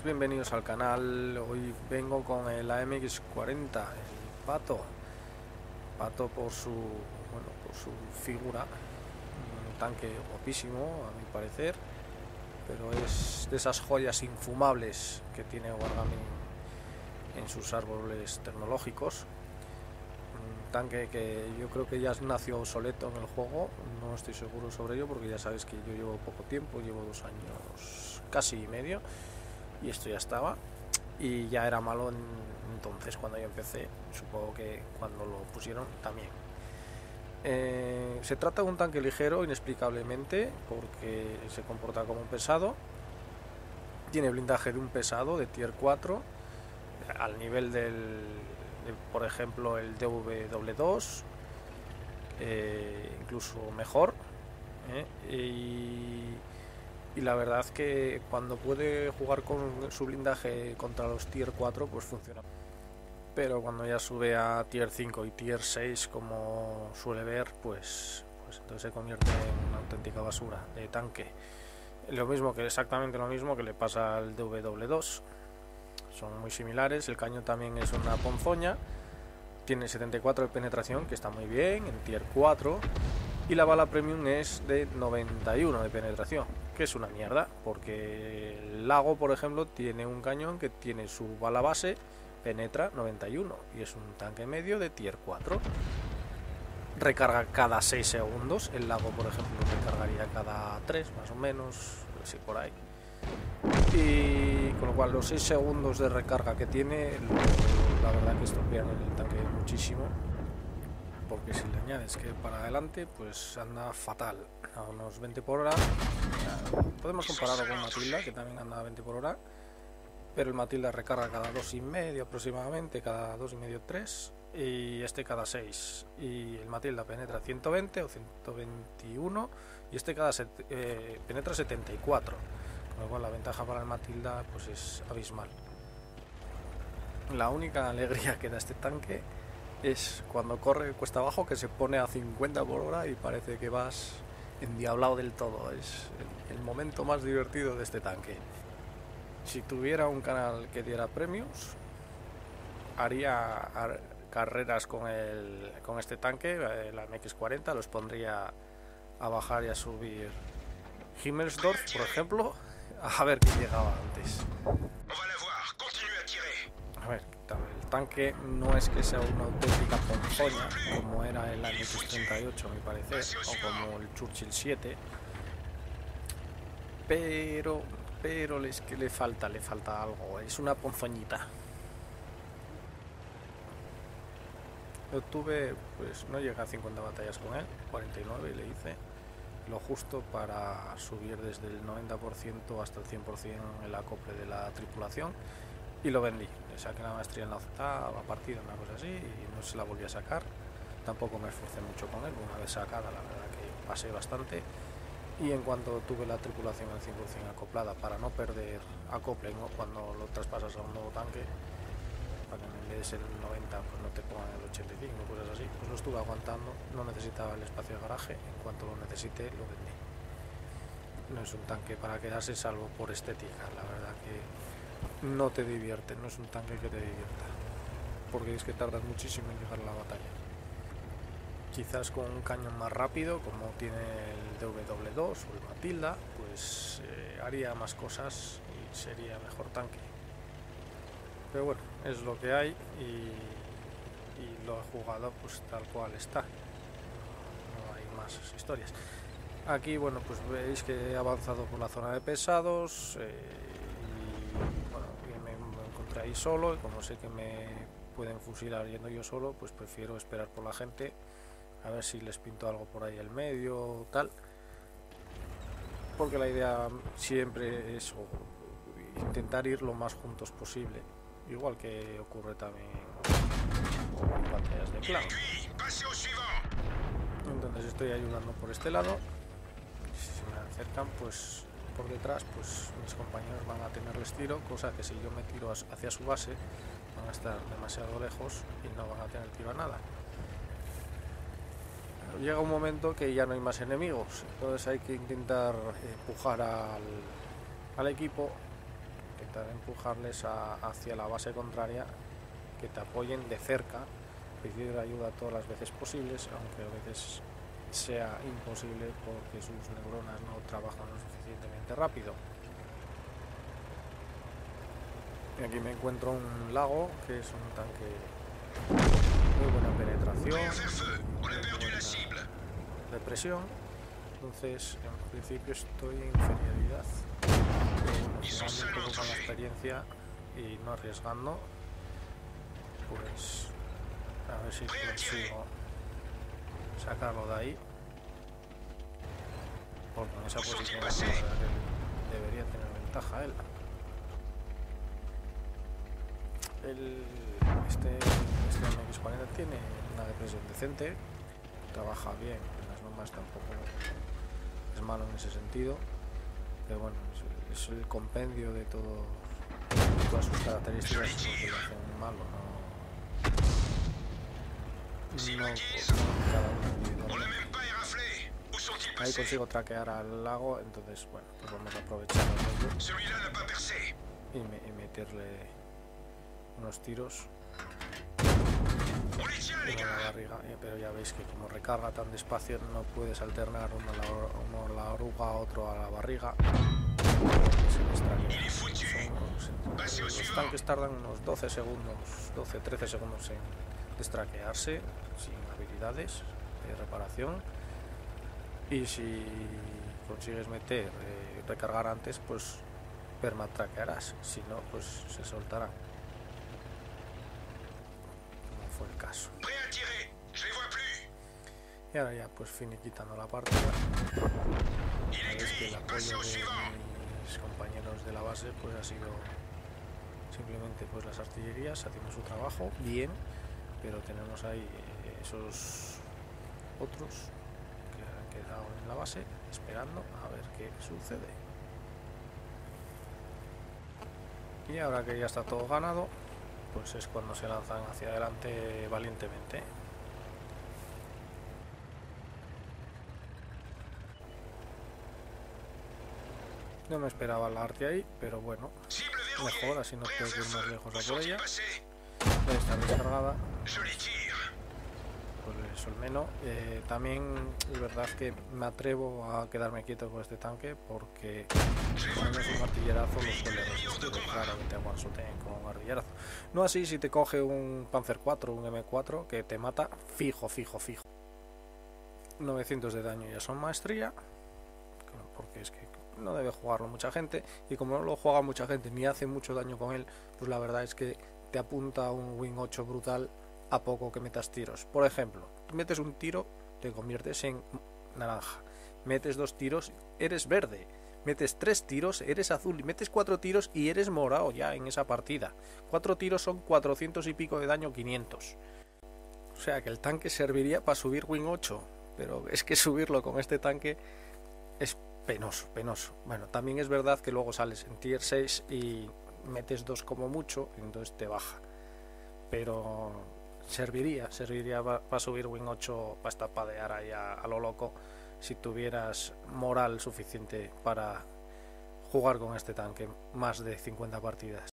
bienvenidos al canal. Hoy vengo con el AMX40, el Pato por su figura, un tanque guapísimo a mi parecer, pero es de esas joyas infumables que tiene Wargaming en sus árboles tecnológicos. Un tanque que yo creo que ya nació obsoleto en el juego, no estoy seguro sobre ello porque ya sabéis que yo llevo poco tiempo, llevo 2 años casi y medio, y esto ya estaba y ya era malo entonces cuando yo empecé. Supongo que cuando lo pusieron también. Se trata de un tanque ligero inexplicablemente porque se comporta como un pesado, tiene blindaje de un pesado de tier 4 al nivel por ejemplo el DW2, incluso mejor, y la verdad que cuando puede jugar con su blindaje contra los tier 4 pues funciona, pero cuando ya sube a tier 5 y tier 6 como suele ver, pues entonces se convierte en una auténtica basura de tanque. Exactamente lo mismo que le pasa al DW2, son muy similares. El cañón también es una ponzoña, tiene 74 de penetración, que está muy bien en tier 4, y la bala premium es de 91 de penetración, que es una mierda, porque el Lago, por ejemplo, tiene un cañón que tiene su bala base, penetra 91, y es un tanque medio de tier 4. Recarga cada 6 segundos, el Lago, por ejemplo, recargaría cada 3, más o menos, así por ahí. Y con lo cual los 6 segundos de recarga que tiene, la verdad que estropean el tanque muchísimo, porque si le añades que para adelante pues anda fatal a unos 20 por hora. Podemos compararlo con Matilda, que también anda a 20 por hora, pero el Matilda recarga cada 2,5 aproximadamente, cada 2,5, 3, y este cada 6, y el Matilda penetra 120 o 121 y este penetra 74, con lo cual la ventaja para el Matilda pues es abismal. La única alegría que da este tanque es cuando corre cuesta abajo, que se pone a 50 por hora y parece que vas endiablado del todo. Es el momento más divertido de este tanque. Si tuviera un canal que diera premios, haría carreras con este tanque, la MX40, los pondría a bajar y a subir Himmelsdorf, por ejemplo, a ver quién llegaba antes. A ver, el tanque no es que sea una auténtica ponzoña como era el MX38 a mi parecer, o como el Churchill 7, pero es que le falta algo, es una ponzoñita. Yo tuve, pues no llegué a 50 batallas con él, 49 le hice, lo justo para subir desde el 90% hasta el 100% el acople de la tripulación, y lo vendí. Le saqué la maestría en la octava partida, una cosa así, y no se la volví a sacar. Tampoco me esforcé mucho con él, una vez sacada la verdad que pasé bastante. Y en cuanto tuve la tripulación al 100% acoplada, para no perder acople cuando lo traspasas a un nuevo tanque, para que en vez de ser el 90 pues no te pongan el 85, cosas así, pues lo estuve aguantando. No necesitaba el espacio de garaje, en cuanto lo necesité lo vendí. No es un tanque para quedarse, salvo por estética. La verdad que no te divierte, no es un tanque que te divierta, porque es que tardas muchísimo en llegar a la batalla. Quizás con un cañón más rápido, como tiene el DW2 o el Matilda, pues haría más cosas y sería mejor tanque. Pero bueno, es lo que hay, y lo he jugado pues tal cual está. No hay más historias. Aquí, bueno, pues veis que he avanzado por la zona de pesados, y bueno, me encontré ahí solo, y como sé que me pueden fusilar yendo yo solo, pues prefiero esperar por la gente, a ver si les pinto algo por ahí al medio, tal, porque la idea siempre es intentar ir lo más juntos posible, igual que ocurre también en batallas de clan. Entonces estoy ayudando por este lado. Si se me acercan pues por detrás, pues mis compañeros van a tenerles tiro, cosa que si yo me tiro hacia su base van a estar demasiado lejos y no van a tener tiro a nada. Llega un momento que ya no hay más enemigos, entonces hay que intentar empujar al equipo, intentar empujarles hacia la base contraria, que te apoyen de cerca, pedir ayuda todas las veces posibles, aunque a veces sea imposible porque sus neuronas no trabajan lo suficientemente rápido. Y aquí me encuentro un lago, que es un tanque muy buena penetración, muy buena depresión, entonces en principio estoy en inferioridad, pero bueno, con la experiencia y no arriesgando, pues a ver si consigo sacarlo de ahí, porque en esa posición la verdad que debería tener ventaja él. Este MX-40 tiene una depresión decente, trabaja bien, las normas tampoco es malo en ese sentido, pero bueno, es el compendio de todas sus características lo que lo hacen malo, no cada uno individualmente. Ahí consigo traquear al lago, entonces bueno, pues vamos a aprovechar y meterle unos tiros en la barriga, pero ya veis que como recarga tan despacio no puedes alternar uno a la oruga, otro a la barriga, los tanques tardan unos 12 segundos, 12-13 segundos en destraquearse sin habilidades de reparación, y si consigues meter recargar antes, pues permatraquearás, si no pues se soltarán, como fue el caso. Y ahora ya pues finiquitando la partida, veis que el apoyo de mis compañeros de la base pues ha sido simplemente pues las artillerías haciendo su trabajo bien, pero tenemos ahí esos otros que han quedado en la base esperando a ver qué sucede. Y ahora que ya está todo ganado, pues es cuando se lanzan hacia adelante valientemente. No me esperaba la arte ahí, pero bueno, mejor, así no tengo que ir más lejos a por ella. Ya está descargada, pues le solmeno. También es verdad que me atrevo a quedarme quieto con este tanque porque cuando es un artillerazo lo suele resistir, claro que te aguansoteen con un artillerazo. No así si te coge un Panzer 4, un M4 que te mata fijo. 900 de daño ya son maestría, porque es que no debe jugarlo mucha gente, y como no lo juega mucha gente ni hace mucho daño con él, pues la verdad es que te apunta un Wing 8 brutal a poco que metas tiros. Por ejemplo, metes un tiro, te conviertes en naranja, metes 2 tiros, eres verde, metes 3 tiros, eres azul, y metes 4 tiros y eres morado ya en esa partida. 4 tiros son 400 y pico de daño, 500. O sea que el tanque serviría para subir Wing 8, pero es que subirlo con este tanque es penoso. Bueno, también es verdad que luego sales en tier 6 y metes 2 como mucho, entonces te baja, pero serviría para subir Wing 8, para estapadear ahí a lo loco, si tuvieras moral suficiente para jugar con este tanque más de 50 partidas.